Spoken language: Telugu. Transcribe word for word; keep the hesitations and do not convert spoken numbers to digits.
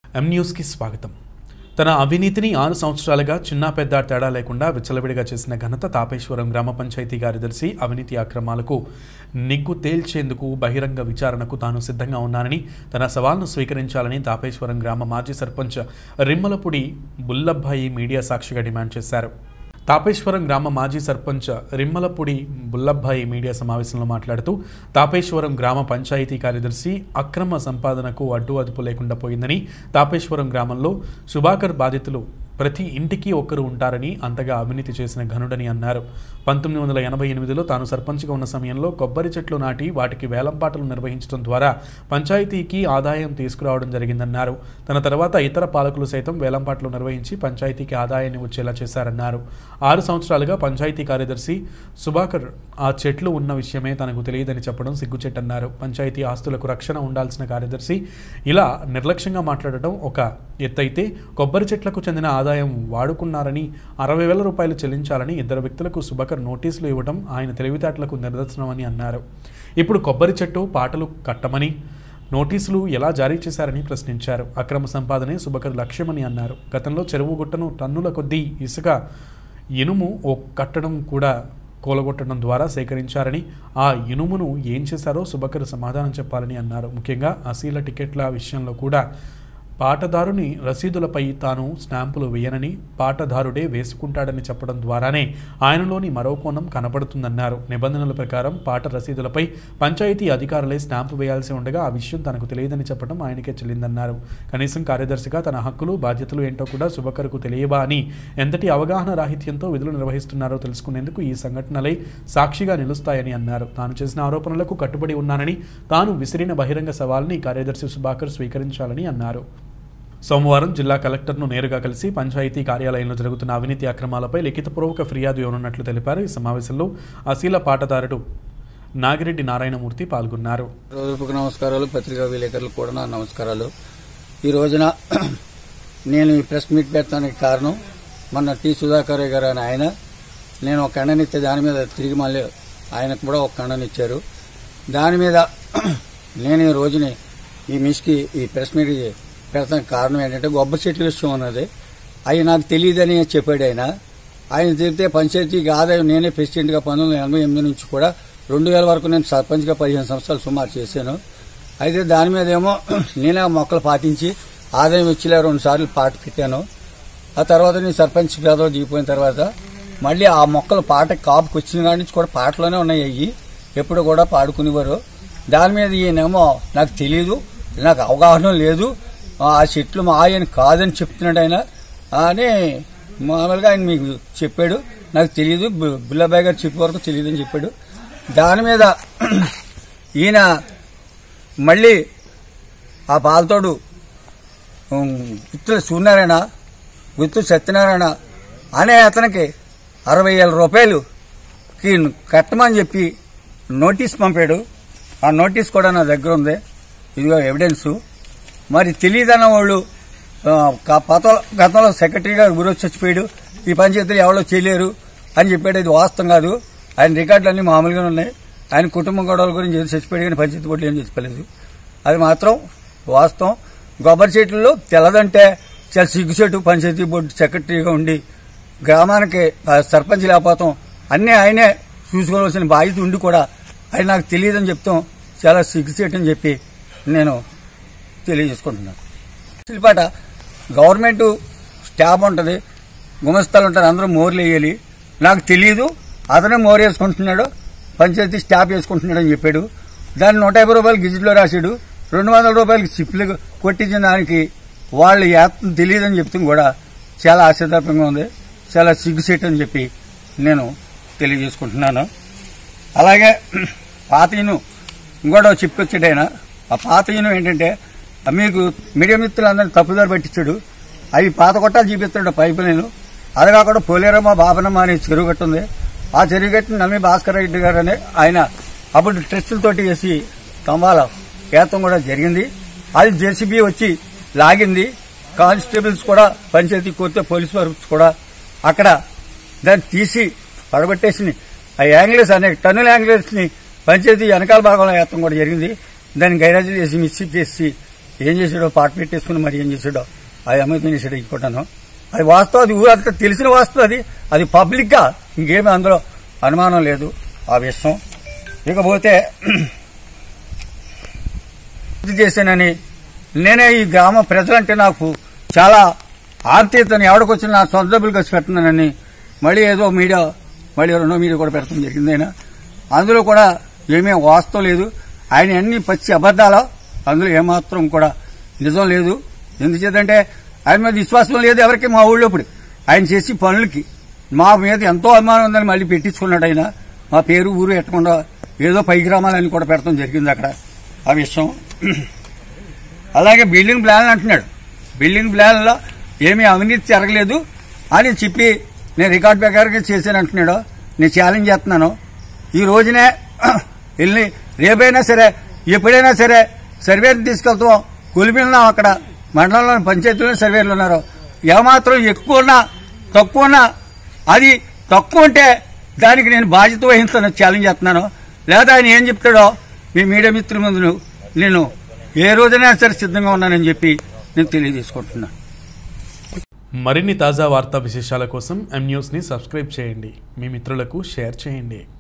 ఎం న్యూస్ కి స్వాగతం. తన అవినీతిని ఆరు సంవత్సరాలుగా చిన్న పెద్ద తేడా లేకుండా విచ్చలవిడిగా చేసిన ఘనత తాపేశ్వరం గ్రామ పంచాయతీ కార్యదర్శి. అవినీతి అక్రమాలకు నిగ్గు తేల్చేందుకు బహిరంగ విచారణకు తాను సిద్ధంగా ఉన్నానని, తన సవాల్ను స్వీకరించాలని తాపేశ్వరం గ్రామ మాజీ సర్పంచ్ రిమ్మలపూడి బుల్లబ్బాయి మీడియా సాక్షిగా డిమాండ్ చేశారు. తాపేశ్వరం గ్రామ మాజీ సర్పంచ్ రిమ్మలపూడి బుల్లబ్బాయి మీడియా సమావేశంలో మాట్లాడుతూ, తాపేశ్వరం గ్రామ పంచాయతీ కార్యదర్శి అక్రమ సంపాదనకు అడ్డు అదుపు లేకుండా పోయిందని, తాపేశ్వరం గ్రామంలో సుభాకర్ బాధితులు ప్రతి ఇంటికి ఒక్కరు ఉంటారని, అంతగా అవినీతి చేసిన ఘనుడని అన్నారు. పంతొమ్మిది వందల ఎనభై ఎనిమిదిలో తాను సర్పంచ్గా ఉన్న సమయంలో కొబ్బరి చెట్లు నాటి వాటికి వేలంపాటలు నిర్వహించడం ద్వారా పంచాయతీకి ఆదాయం తీసుకురావడం జరిగిందన్నారు. తన తర్వాత ఇతర పాలకులు సైతం వేలంపాటలు నిర్వహించి పంచాయతీకి ఆదాయాన్ని వచ్చేలా చేశారన్నారు. ఆరు సంవత్సరాలుగా పంచాయతీ కార్యదర్శి సుభాకర్ ఆ చెట్లు ఉన్న విషయమే తనకు తెలియదని చెప్పడం సిగ్గుచెట్టన్నారు. పంచాయతీ ఆస్తులకు రక్షణ ఉండాల్సిన కార్యదర్శి ఇలా నిర్లక్ష్యంగా మాట్లాడటం ఒక ఎత్తైతే, కొబ్బరి చెట్లకు చెందిన ఆదాయం వాడుకున్నారని, అరవై వేల రూపాయలు చెల్లించాలని ఇద్దరు వ్యక్తులకు సుభాకర్ నోటీసులు ఇవ్వడం ఆయన తెలివితేటలకు నిదర్శనమని అన్నారు. ఇప్పుడు కొబ్బరి చెట్టు పాటలు కట్టమని నోటీసులు ఎలా జారీ చేశారని ప్రశ్నించారు. అక్రమ సంపాదనే సుభాకర్ లక్ష్యమని అన్నారు. గతంలో చెరువు గుట్టను టన్నుల కొద్దీ ఇసుక, ఇనుము ఓ కట్టడం కూడా కూలగొట్టడం ద్వారా సేకరించారని, ఆ ఇనుమును ఏం చేశారో సుభాకర్ సమాధానం చెప్పాలని అన్నారు. ముఖ్యంగా అసీల టికెట్ల విషయంలో కూడా పాటదారుని రసీదులపై తాను స్టాంపులు వేయనని, పాటదారుడే వేసుకుంటాడని చెప్పడం ద్వారానే ఆయనలోని మరో కోణం కనపడుతుందన్నారు. నిబంధనల ప్రకారం పాట రసీదులపై పంచాయతీ అధికారులే స్టాంపు వేయాల్సి ఉండగా ఆ విషయం తనకు తెలియదని చెప్పడం ఆయనకే చెల్లిందన్నారు. కనీసం కార్యదర్శిగా తన హక్కులు బాధ్యతలు ఏంటో కూడా సుభాకర్కు తెలియవా అని, ఎంతటి అవగాహన రాహిత్యంతో విధులు నిర్వహిస్తున్నారో తెలుసుకునేందుకు ఈ సంఘటనలే సాక్షిగా నిలుస్తాయని అన్నారు. తాను చేసిన ఆరోపణలకు కట్టుబడి ఉన్నానని, తాను విసిరిన బహిరంగ సవాల్ని కార్యదర్శి సుభాకర్ స్వీకరించాలని అన్నారు. సోమవారం జిల్లా కలెక్టర్ను నేరుగా కలిసి పంచాయతీ కార్యాలయంలో జరుగుతున్న అవినీతి అక్రమాలపై లిఖితపూర్వక ఫిర్యాదు ఇవ్వనున్నట్లు తెలిపారు. ఈ సమావేశంలో అసీల పాటదారుడు నాగిరెడ్డి నారాయణమూర్తి పాల్గొన్నారు. నమస్కారాలు. పత్రికా విలేకరులు కూడా నా నమస్కారాలు. ఈ రోజున నేను ఈ ప్రెస్ మీట్ పెట్టడానికి కారణం, మొన్న టి సుధాకర్ గారు అని ఆయన నేను ఒక ఖండనిస్తే దాని మీద తిరిగి మళ్ళీ ఆయనకు కూడా ఒక ఖండనిచ్చారు. దాని మీద నేను ఈ రోజుని ఈ మిస్కి ఈ ప్రెస్ మీట్ పెడతానికి కారణం ఏంటంటే, కొబ్బరి చెట్ల విషయం అన్నది అవి నాకు తెలియదని చెప్పాడు ఆయన. ఆయన చెప్తే పంచాయతీకి ఆదాయం నేనే ప్రెసిడెంట్గా పంతొమ్మిది వందల ఎనభై ఎనిమిది నుంచి కూడా రెండు వేల వరకు నేను సర్పంచ్గా పదిహేను సంవత్సరాలు సుమారు చేశాను. అయితే దాని మీద ఏమో నేనే మొక్కలు పాటించి ఆదాయం వచ్చేలా రెండు సార్లు పాట పెట్టాను. ఆ తర్వాత నేను సర్పంచ్ పదవి దిగిపోయిన తర్వాత మళ్ళీ ఆ మొక్కలు పాట కాపుకి వచ్చిన కాడి నుంచి కూడా పాటలోనే ఉన్నాయి. అయ్యి ఎప్పుడు కూడా పాడుకునేవారు. దాని మీద ఈయనేమో నాకు తెలియదు, నాకు అవగాహన లేదు, ఆ చెట్లు మా ఆయన కాదని చెప్తున్నాడు ఆయన అని మామూలుగా ఆయన మీకు చెప్పాడు. నాకు తెలియదు, బుల్లబాయ్ గారు చెప్పే వరకు తెలియదని చెప్పాడు. దాని మీద ఈయన మళ్ళీ ఆ పాలతోడు గుత్తుల సూర్యనారాయణ, గుత్తు సత్యనారాయణ అనే అతనికి అరవై వేల రూపాయలుకి కట్టమని చెప్పి నోటీస్ పంపాడు. ఆ నోటీస్ కూడా నా దగ్గర ఉంది, ఇదిగో ఎవిడెన్స్. మరి తెలియదన్న వాళ్ళు గతంలో సెక్రటరీ గారు గురి చచ్చిపోయాడు, ఈ పంచాయతీలు ఎవరో చేయలేరు అని చెప్పాడు. ఇది వాస్తవం కాదు. ఆయన రికార్డులు అన్ని మామూలుగానే ఉన్నాయి. ఆయన కుటుంబం గొడవల గురించి ఏదో చచ్చిపోయాడు కానీ పంచాయతీ బోర్డులు ఏం చెప్పలేదు. అది మాత్రం వాస్తవం. కొబ్బరి చెట్లలో తెల్లదంటే చాలా సిగ్గుచెట్టు. పంచాయతీ బోర్డు సెక్రటరీగా ఉండి గ్రామానికి సర్పంచ్ లేకపోతాం అన్నీ ఆయనే చూసుకోవాల్సిన బాధ్యత ఉండి కూడా ఆయన నాకు తెలియదని చెప్తాం చాలా సిగ్గుచెట్టు అని చెప్పి నేను తెలియజేసుకుంటున్నాను. శిల్పాట గవర్నమెంట్ స్టాఫ్ ఉంటుంది, గుమస్తాలు ఉంటారు, అందరూ మోర్లు వేయాలి. నాకు తెలియదు, అతనే మోర్ వేసుకుంటున్నాడు, పంచాయతీ స్టాఫ్ వేసుకుంటున్నాడు అని చెప్పాడు. దాన్ని నూట యాభై రూపాయలు గిజిట్లో రాశాడు. రెండు వందల రూపాయలకి సిప్లు కొట్టించిన దానికి వాళ్ళు యాత్ర తెలియదని చెప్తాం కూడా చాలా ఆశ్చర్యపరంగా ఉంది, చాలా సిగ్గుసేట్ అని చెప్పి నేను తెలియజేసుకుంటున్నాను. అలాగే పాత ఈను ఇంకోటి చెప్పొచ్చాడు ఆయన. ఆ పాత ఈను ఏంటంటే, మీకు మీడియా మిత్రులందరినీ తప్పుదారి పట్టించాడు. అవి పాత కొట్టాలు చూపిస్తాడు పైపు నేను. అది కాకుండా పోలేరమ్మ బాబనమ్మ అనే చెరువు గట్టు ఉంది. ఆ చెరువు గట్టుని నమ్మి భాస్కర్ రెడ్డి గారు అనే ఆయన అప్పుడు ట్రస్టులతోటి వేసి స్తంభాల ఏతం కూడా జరిగింది. అది జేసీబీ వచ్చి లాగింది. కానిస్టేబుల్స్ కూడా పంచాయతీ కోర్టు పోలీసు వారు కూడా అక్కడ దాన్ని తీసి పడగొట్టేసి ఆ యాంగిల్స్ అనే టన్నుల యాంగిల్స్ ని పంచాయతీ వెనకాల భాగంలో ఏతం కూడా జరిగింది. దాన్ని గైరాజీ చేసి మిస్టేక్ చేసి ఏం చేశాడో పాట పెట్టేసుకుని మరి ఏం చేశాడో అది అమ్మాయి చేశాడు ఇంకోటాను. అది వాస్తవం, అది ఊరంతా తెలిసిన వాస్తవం. అది అది పబ్లిక్ గా ఇంకేమీ అందులో అనుమానం లేదు ఆ విషయం. ఇకపోతే చేశానని నేనే ఈ గ్రామ ప్రజలంటే నాకు చాలా ఆర్తీయతని ఎవడికొచ్చిన నా సొంత డబ్బులు ఖర్చు పెడుతున్నానని మళ్ళీ ఏదో మీడియా మళ్ళీ రెండో మీడియా కూడా పెట్టడం జరిగింది. అయినా అందులో కూడా ఏమీ వాస్తవం లేదు. ఆయన అన్ని పచ్చి అబద్దాలు, అందులో ఏమాత్రం కూడా నిజం లేదు. ఎందుచేతంటే ఆయన మీద విశ్వాసం లేదు ఎవరికి మా ఊళ్ళో. ఇప్పుడు ఆయన చేసి పనులకి మా మీద ఎంతో అభిమానం ఉందని మళ్ళీ పెట్టించుకున్నాడు. ఆయన మా పేరు ఊరు ఎట్టకుండా ఏదో పై గ్రామాలని కూడా పెట్టడం జరిగింది అక్కడ ఆ విషయం. అలాగే బిల్డింగ్ ప్లాన్లు అంటున్నాడు. బిల్డింగ్ ప్లాన్లో ఏమీ అవినీతి జరగలేదు అని చెప్పి నేను రికార్డు ప్రకారంగా చేశాను అంటున్నాడు. నేను ఛాలెంజ్ చేస్తున్నాను. ఈ రోజునే వెళ్ళి రేపైనా సరే ఎప్పుడైనా సరే సర్వేని తీసుకెళ్తాం. కొలిమిలో అక్కడ మండలంలోని పంచాయతీలో సర్వేలు ఉన్నారు. ఏమాత్రం ఎక్కువ ఉన్నా తక్కువ ఉన్నా అది తక్కువ ఉంటే దానికి నేను బాధ్యత వహిస్తాను ఛాలెంజ్ చేస్తున్నాను. లేదా ఆయన ఏం చెప్తాడో మీ మీడియా మిత్రుల ముందు నేను ఏ రోజైనా సరే సిద్ధంగా ఉన్నానని చెప్పి నేను తెలియజేసుకుంటున్నాను. మరిన్ని తాజా వార్తా విశేషాల కోసం ఎం న్యూస్ని సబ్స్క్రైబ్ చేయండి, మీ మిత్రులకు షేర్ చేయండి.